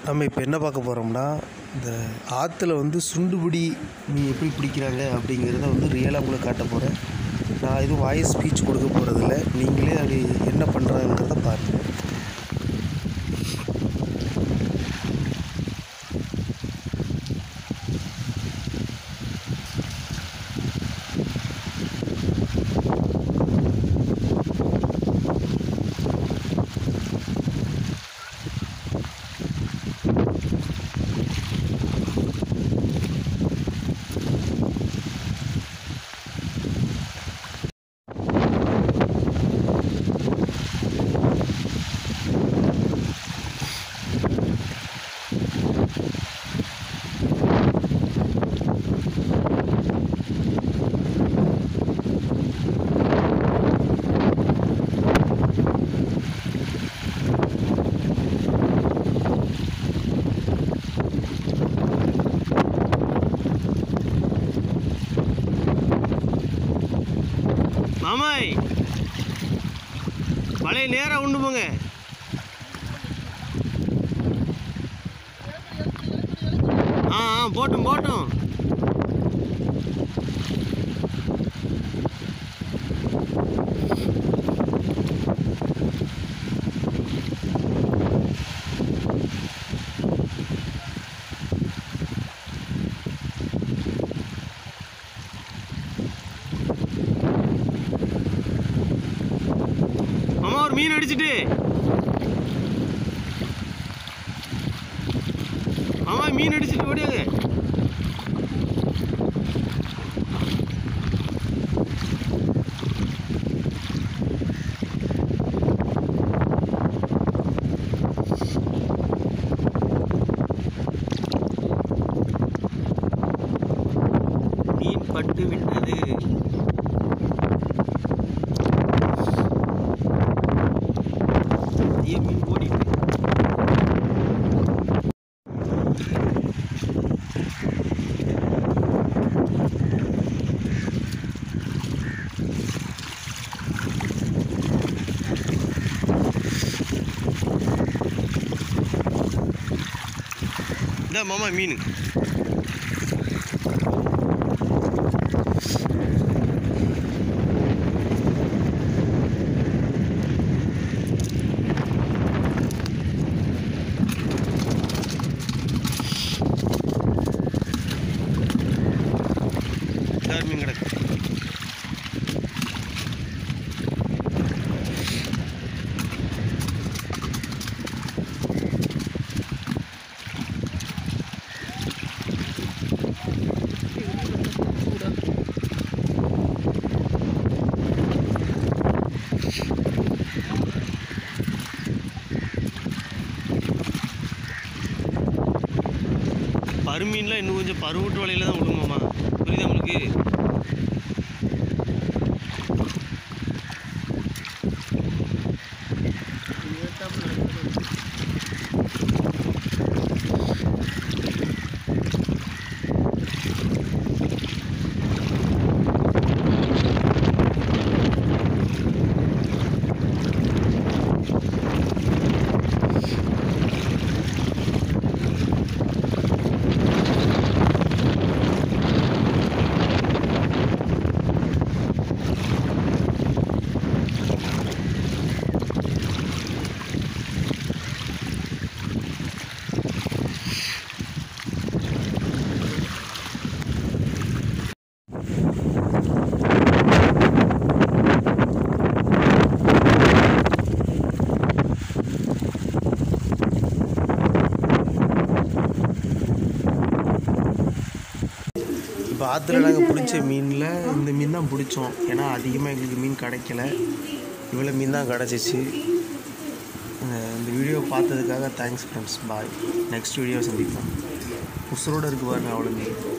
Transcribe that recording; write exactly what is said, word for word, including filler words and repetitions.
நம்ம இப்போ என்ன பார்க்க போகிறோம்னா, இந்த ஆற்றுல வந்து சுண்டுபிடி மீன் எப்படி பிடிக்கிறாங்க அப்படிங்கிறத வந்து ரியலாக உங்களுக்கு காட்ட போகிறேன். நான் எதுவும் வாய்ஸ் ஸ்பீச் கொடுக்க போகிறதில்ல, நீங்களே அது என்ன பண்ணுறாங்கிறத பாருங்கள். மாமாய் வலையை நேராக உண்டு போங்க. ஆ ஆ போட்டும் போட்டும். மாமா ஒரு மீன் அடிச்சிட்டு மாமா மீன் அடிச்சிட்டு ஓடியாங்க. மீன் பட்டு விட்டது. மீன் ஓடிட்டு இந்த மாமா மீன் மீன் கிடக்கு. பருமீன்லாம் இன்னும் கொஞ்சம் பருவட்டு வலையில தான் விடுமாமா, புரியுதா உங்களுக்கு? இப்போ ஆற்றுல நாங்கள் பிடிச்ச மீனில் இந்த மீன் தான் பிடிச்சோம். ஏன்னா அதிகமாக எங்களுக்கு மீன் கிடைக்கல, இவ்வளோ மீன் தான் கிடச்சிச்சு. இந்த வீடியோ பார்த்ததுக்காக thanks friends. Bye. Next video சந்திப்போம். உசுரோடு இருக்கு பாருங்க அவ்வளோ மீன்.